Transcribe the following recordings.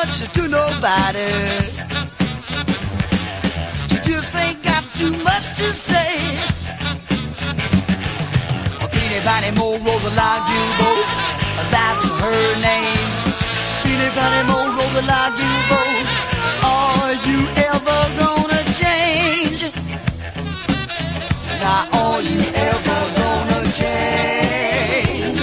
much to nobody. She just ain't got too much to say. Beanie Bonnie Mo Rosa Gilbo, that's her name. Beanie Bonnie Mo Rosa Gilbo, are you ever gonna change? Now are you ever gonna change?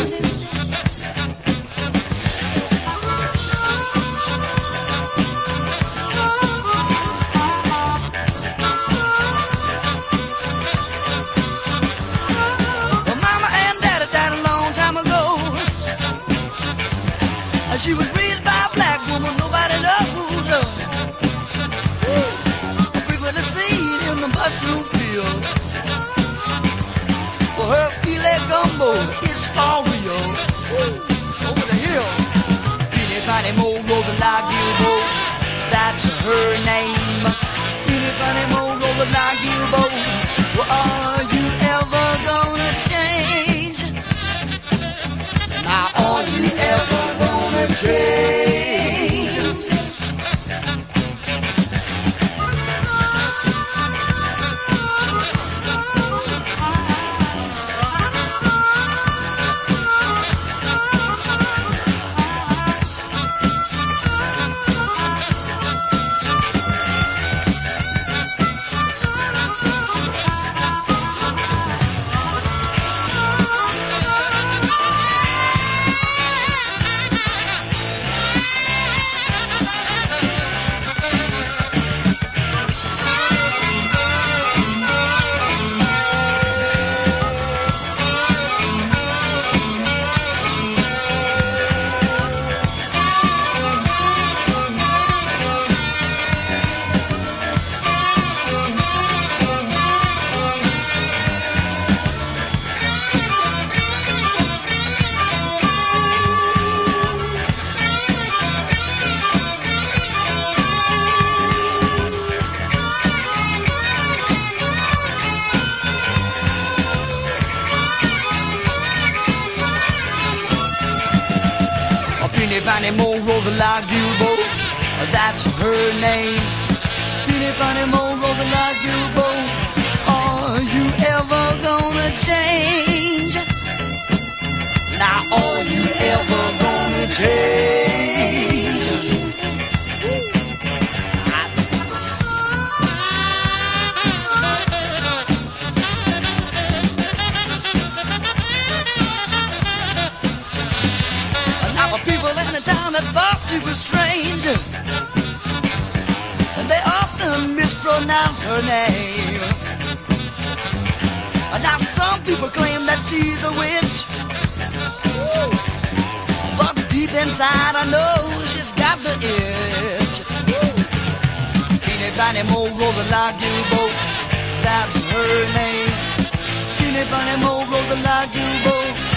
Well, Mama and Daddy died a long time ago. She was raised by a black woman nobody knows. Frequently seen in the mushroom field. Well, her ski-leg gumbo is for real. Over the hill. Beanie Bonnie Mo Rosa Gilbo, that's her name. Beanie Bonnie Mo Rosa Gilbo, well, are you ever gonna change? Now are you ever gonna change? Beanie Bonnie Mo Rosa Gilbo, that's her name. Beanie Bonnie Mo Rosa Gilbo, are you ever gonna change? Now are you ever gonna change? People in the town that thought she was strange, and they often mispronounce her name. Now some people claim that she's a witch, but deep inside I know she's got the itch. Beanie Bonnie Mo Rosa Gilbo, that's her name. Beanie Bonnie Mo Rosa Gilbo,